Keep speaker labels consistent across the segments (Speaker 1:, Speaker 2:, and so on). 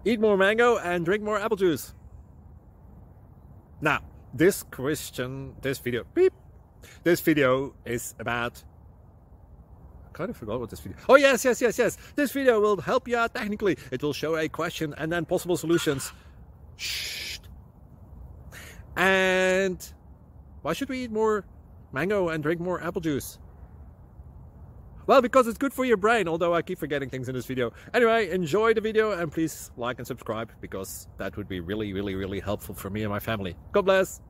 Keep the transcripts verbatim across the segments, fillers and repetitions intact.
Speaker 1: Eat more mango and drink more apple juice. Now, this question, this video, beep, this video is about, I kind of forgot what this video, oh yes, yes, yes, yes, this video will help you out technically. It will show a question and then possible solutions. Shh. And why should we eat more mango and drink more apple juice? Well, because it's good for your brain, although I keep forgetting things in this video. Anyway, enjoy the video and please like and subscribe, because that would be really, really, really helpful for me and my family. God bless!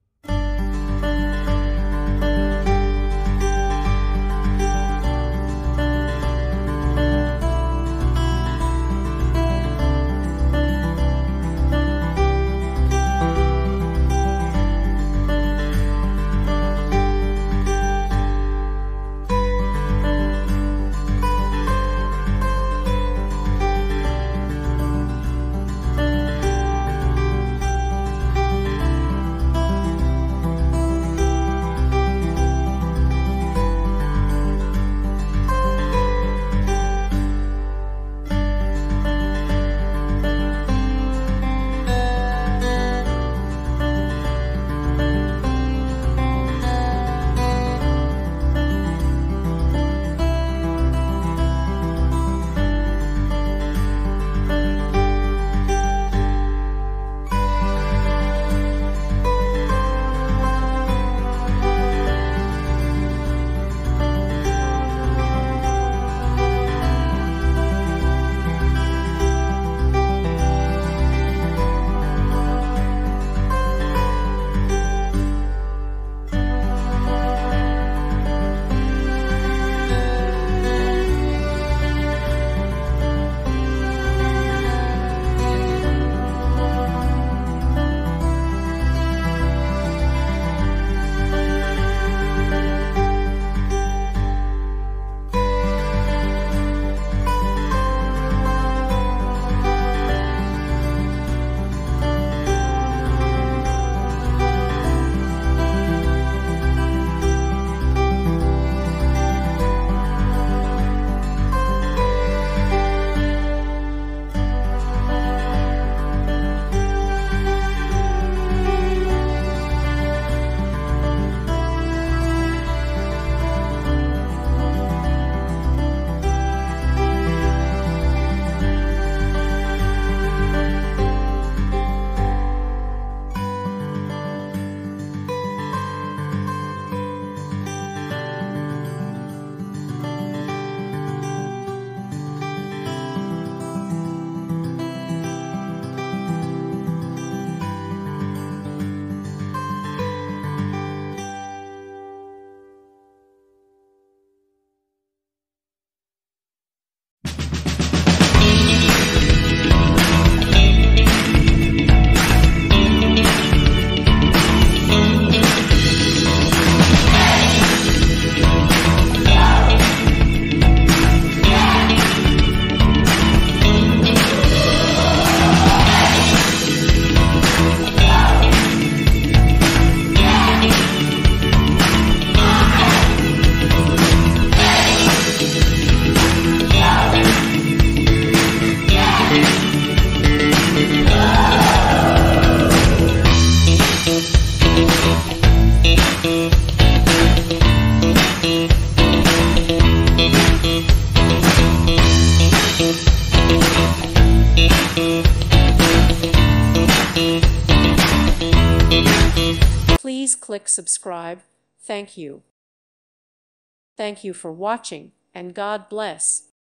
Speaker 2: Please click subscribe. Thank you. Thank you for watching, and God bless.